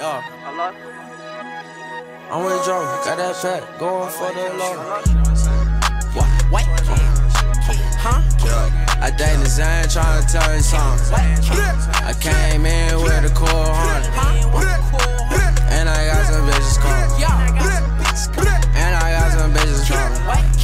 I'm with Joe, got that pack, going for the low. What? Huh? I think the Zane tryna tell you something. I came in with a cool hunter, and I got some bitches coming. And I got some bitches coming.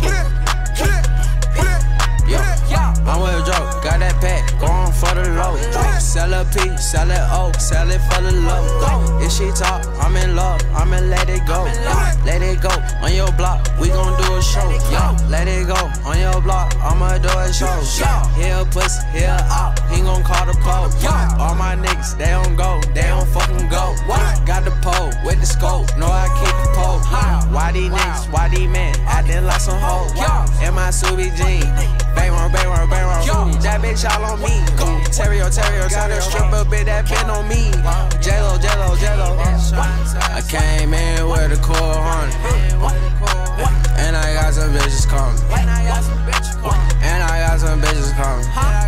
I'm with Joe, got that pack, going for the low. Sell a P, sell it O, sell it for the low. If she talk, I'm in love, I'ma let it go. Let it go, on your block, we gon' do a show. Let it go, on your block, I'ma do a show. Here a pussy, here a op, he gon' call the pole. All my niggas, they don't go, they don't fucking go. Got the pole, with the scope, know I keep the pole. Why these niggas, why these men, acting like some hoes? In my Subi jeans, bang on. That bitch all on me. Terrio, got a stripper bitch that been on me. Jello. I came in with a cool hunter, and I got some bitches coming. And I got some bitches coming.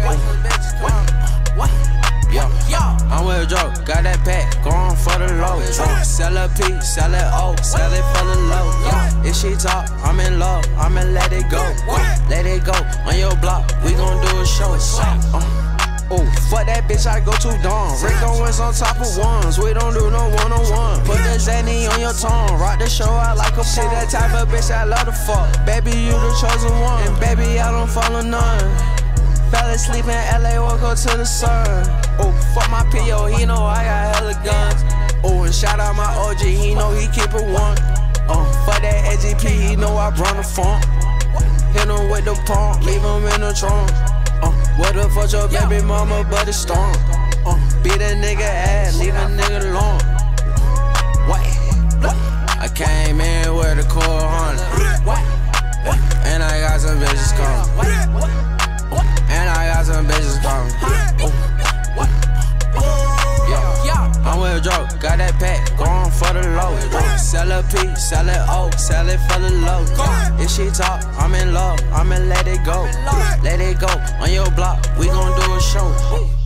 I'm with Joe, got that pack, going for the low. Sell a P, sell it O, sell it for the low. If she talk, I'm in love, I'ma let it go. Let it go, on your block, we gon' do a show. Oh, fuck that bitch, I go too dumb. Rick Owens on top of ones, we don't do no one-on-one. Put the Zanny on your tongue, rock the show out like a shit. That type of bitch I love to fuck. Baby, you the chosen one, and baby, I don't follow none. Fell asleep in LA, woke up to the sun. Oh, fuck my PO, he know I got hella guns. Oh, and shout out my OG, he know he keep it one. Fuck that AGP, he know I run the funk. Hit him with the pump, leave him in the trunk. What the fuck your baby mama, but it's storm. Beat a nigga ass, leave a nigga alone. I came in with a cool hunter, and I got some bitches coming. And I got some bitches coming. I'm with Joe, got that pack, going for the low. Sell a P, sell it O, sell it for the low. If she talk, I'm in love, I'ma let it go. Let it go, on your block, we gon' do a show.